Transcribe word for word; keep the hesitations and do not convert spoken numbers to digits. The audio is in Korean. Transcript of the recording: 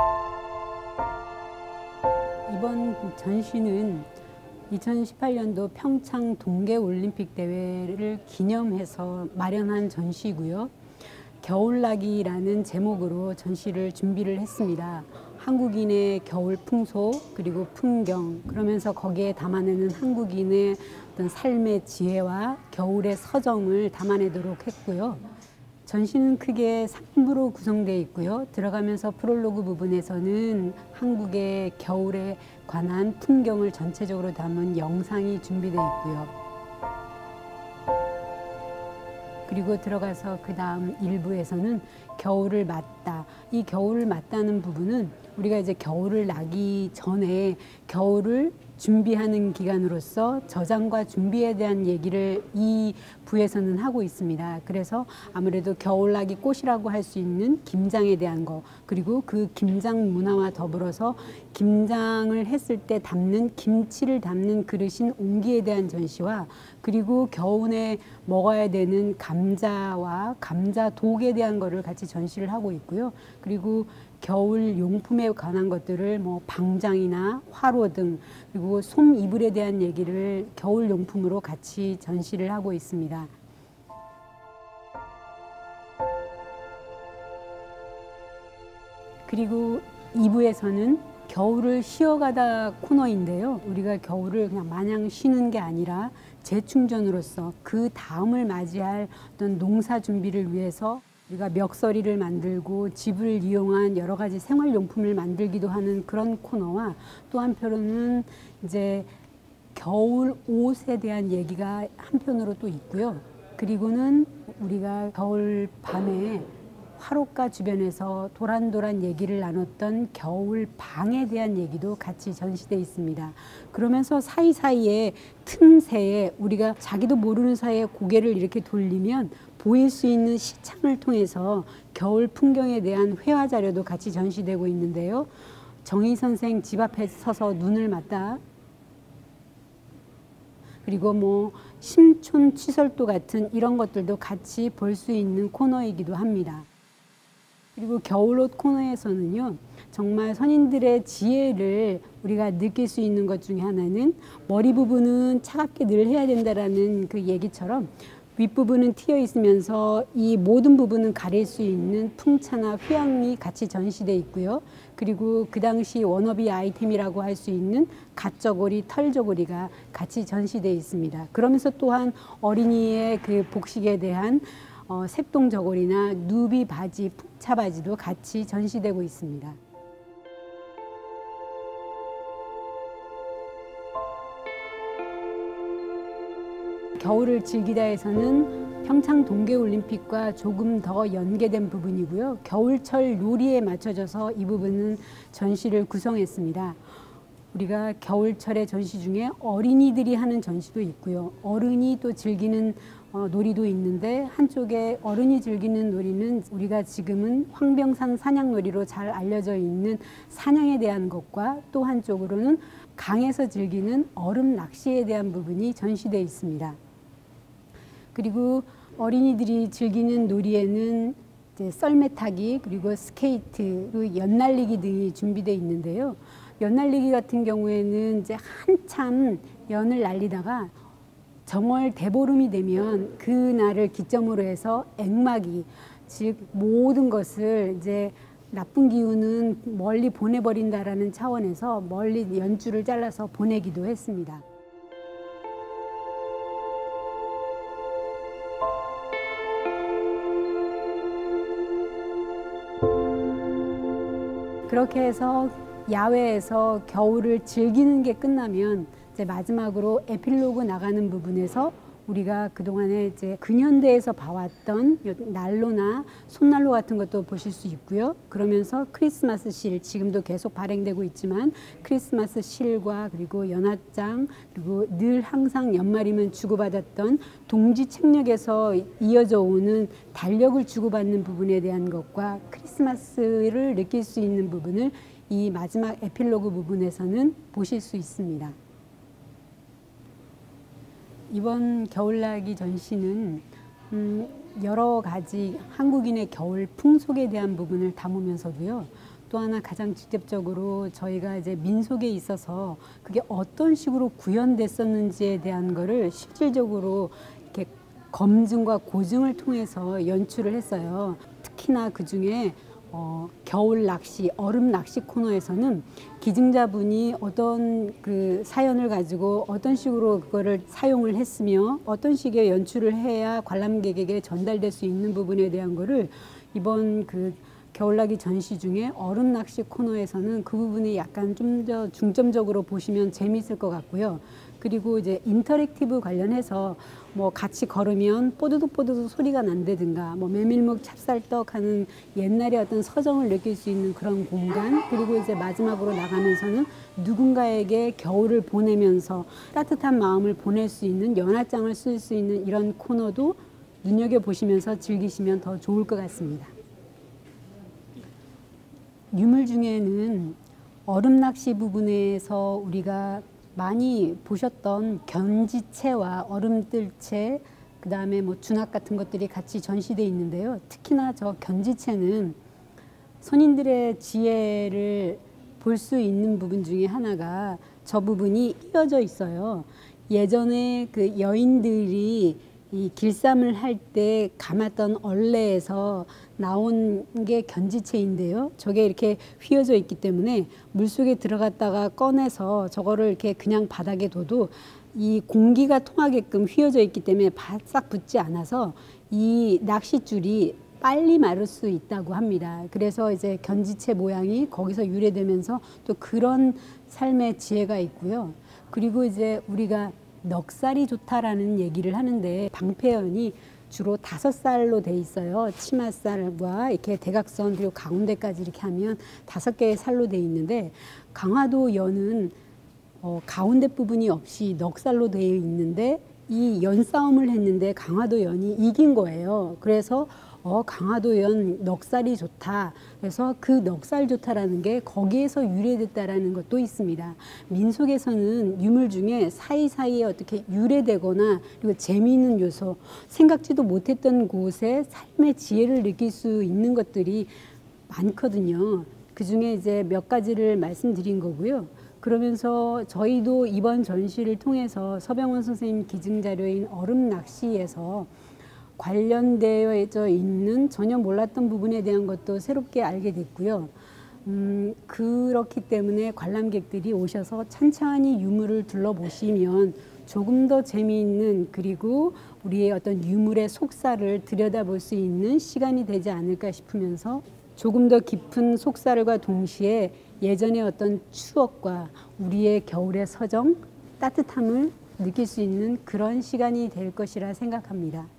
이번 전시는 이천십팔 년도 평창 동계올림픽 대회를 기념해서 마련한 전시고요. 겨울나기라는 제목으로 전시를 준비를 했습니다. 한국인의 겨울 풍속 그리고 풍경, 그러면서 거기에 담아내는 한국인의 어떤 삶의 지혜와 겨울의 서정을 담아내도록 했고요. 전시는 크게 삼 부로 구성되어 있고요. 들어가면서 프롤로그 부분에서는 한국의 겨울에 관한 풍경을 전체적으로 담은 영상이 준비되어 있고요. 그리고 들어가서 그 다음 일부에서는 겨울을 맞다. 이 겨울을 맞다는 부분은 우리가 이제 겨울을 나기 전에 겨울을 준비하는 기간으로서 저장과 준비에 대한 얘기를 이 부에서는 하고 있습니다. 그래서 아무래도 겨울나기 꽃이라고 할 수 있는 김장에 대한 거, 그리고 그 김장 문화와 더불어서 김장을 했을 때 담는 김치를 담는 그릇인 옹기에 대한 전시와, 그리고 겨울에 먹어야 되는 감자와 감자 독에 대한 거를 같이 전시를 하고 있고요. 그리고 겨울 용품에 관한 것들을 뭐 방장이나 화로 등, 그리고 솜 이불에 대한 얘기를 겨울 용품으로 같이 전시를 하고 있습니다. 그리고 이 부에서는 겨울을 쉬어가다 코너인데요. 우리가 겨울을 그냥 마냥 쉬는 게 아니라 재충전으로서 그 다음을 맞이할 어떤 농사 준비를 위해서 우리가 멱서리를 만들고 집을 이용한 여러 가지 생활용품을 만들기도 하는 그런 코너와, 또 한편으로는 이제 겨울 옷에 대한 얘기가 한편으로 또 있고요. 그리고는 우리가 겨울 밤에 화롯가 주변에서 도란도란 얘기를 나눴던 겨울 방에 대한 얘기도 같이 전시되어 있습니다. 그러면서 사이사이에 틈새에 우리가 자기도 모르는 사이에 고개를 이렇게 돌리면 보일 수 있는 시창을 통해서 겨울 풍경에 대한 회화 자료도 같이 전시되고 있는데요. 정희 선생 집 앞에 서서 눈을 맞다, 그리고 뭐 심촌 취설도 같은 이런 것들도 같이 볼 수 있는 코너이기도 합니다. 그리고 겨울옷 코너에서는요, 정말 선인들의 지혜를 우리가 느낄 수 있는 것 중에 하나는 머리 부분은 차갑게 늘 해야 된다라는 그 얘기처럼 윗부분은 트여 있으면서 이 모든 부분은 가릴 수 있는 풍차나 휘황이 같이 전시되어 있고요. 그리고 그 당시 워너비 아이템이라고 할 수 있는 갓저고리, 털저고리가 같이 전시되어 있습니다. 그러면서 또한 어린이의 그 복식에 대한 어, 색동 저고리나 누비 바지, 풍차 바지도 같이 전시되고 있습니다. 겨울을 즐기다에서는 평창 동계올림픽과 조금 더 연계된 부분이고요. 겨울철 놀이에 맞춰져서 이 부분은 전시를 구성했습니다. 우리가 겨울철의 전시 중에 어린이들이 하는 전시도 있고요. 어른이 또 즐기는 어, 놀이도 있는데, 한쪽에 어른이 즐기는 놀이는 우리가 지금은 황병산 사냥놀이로 잘 알려져 있는 사냥에 대한 것과, 또 한쪽으로는 강에서 즐기는 얼음 낚시에 대한 부분이 전시되어 있습니다. 그리고 어린이들이 즐기는 놀이에는 이제 썰매 타기, 그리고 스케이트, 그리고 연날리기 등이 준비되어 있는데요. 연날리기 같은 경우에는 이제 한참 연을 날리다가 정월 대보름이 되면 그 날을 기점으로 해서 액막이, 즉 모든 것을 이제 나쁜 기운은 멀리 보내버린다라는 차원에서 멀리 연줄을 잘라서 보내기도 했습니다. 그렇게 해서 야외에서 겨울을 즐기는 게 끝나면 이제 마지막으로 에필로그 나가는 부분에서 우리가 그동안에 이제 근현대에서 봐왔던 난로나 손난로 같은 것도 보실 수 있고요. 그러면서 크리스마스 실, 지금도 계속 발행되고 있지만 크리스마스 실과, 그리고 연합장, 그리고 늘 항상 연말이면 주고받았던 동지 책력에서 이어져 오는 달력을 주고받는 부분에 대한 것과 크리스마스를 느낄 수 있는 부분을 이 마지막 에필로그 부분에서는 보실 수 있습니다. 이번 겨울나기 전시는 음, 여러 가지 한국인의 겨울 풍속에 대한 부분을 담으면서도요, 또 하나 가장 직접적으로 저희가 이제 민속에 있어서 그게 어떤 식으로 구현됐었는지에 대한 거를 실질적으로 이렇게 검증과 고증을 통해서 연출을 했어요. 특히나 그 중에 어, 겨울 낚시, 얼음 낚시 코너에서는 기증자분이 어떤 그 사연을 가지고 어떤 식으로 그거를 사용을 했으며 어떤 식의 연출을 해야 관람객에게 전달될 수 있는 부분에 대한 거를 이번 그 겨울나기 전시 중에 얼음 낚시 코너에서는 그 부분이 약간 좀 더 중점적으로 보시면 재미있을 것 같고요. 그리고 이제 인터랙티브 관련해서 뭐 같이 걸으면 뽀드득 뽀드득 소리가 난다든가 뭐 메밀묵 찹쌀떡 하는 옛날의 어떤 서정을 느낄 수 있는 그런 공간, 그리고 이제 마지막으로 나가면서는 누군가에게 겨울을 보내면서 따뜻한 마음을 보낼 수 있는 연화장을 쓸 수 있는 이런 코너도 눈여겨보시면서 즐기시면 더 좋을 것 같습니다. 유물 중에는 얼음 낚시 부분에서 우리가 많이 보셨던 견지채와 얼음뜰채, 그 다음에 뭐 준악 같은 것들이 같이 전시되어 있는데요. 특히나 저 견지채는 선인들의 지혜를 볼 수 있는 부분 중에 하나가 저 부분이 이어져 있어요. 예전에 그 여인들이 이 길쌈을 할 때 감았던 얼레에서 나온 게 견지채인데요. 저게 이렇게 휘어져 있기 때문에 물속에 들어갔다가 꺼내서 저거를 이렇게 그냥 바닥에 둬도 이 공기가 통하게끔 휘어져 있기 때문에 바싹 붙지 않아서 이 낚싯줄이 빨리 마를 수 있다고 합니다. 그래서 이제 견지채 모양이 거기서 유래되면서 또 그런 삶의 지혜가 있고요. 그리고 이제 우리가 넉살이 좋다라는 얘기를 하는데 방패연이 주로 다섯 살로 돼 있어요. 치맛살과 이렇게 대각선 그리고 가운데까지 이렇게 하면 다섯 개의 살로 돼 있는데 강화도 연은 어, 가운데 부분이 없이 넉살로 되어 있는데 이 연 싸움을 했는데 강화도 연이 이긴 거예요. 그래서 어, 강화도 연 넉살이 좋다. 그래서 그 넉살 좋다라는 게 거기에서 유래됐다라는 것도 있습니다. 민속에서는 유물 중에 사이사이에 어떻게 유래되거나 그리고 재미있는 요소, 생각지도 못했던 곳에 삶의 지혜를 느낄 수 있는 것들이 많거든요. 그 중에 이제 몇 가지를 말씀드린 거고요. 그러면서 저희도 이번 전시를 통해서 서병원 선생님 기증자료인 얼음 낚시에서 관련되어 있는 전혀 몰랐던 부분에 대한 것도 새롭게 알게 됐고요. 음, 그렇기 때문에 관람객들이 오셔서 찬찬히 유물을 둘러보시면 조금 더 재미있는, 그리고 우리의 어떤 유물의 속살을 들여다볼 수 있는 시간이 되지 않을까 싶으면서 조금 더 깊은 속살과 동시에 예전의 어떤 추억과 우리의 겨울의 서정, 따뜻함을 느낄 수 있는 그런 시간이 될 것이라 생각합니다.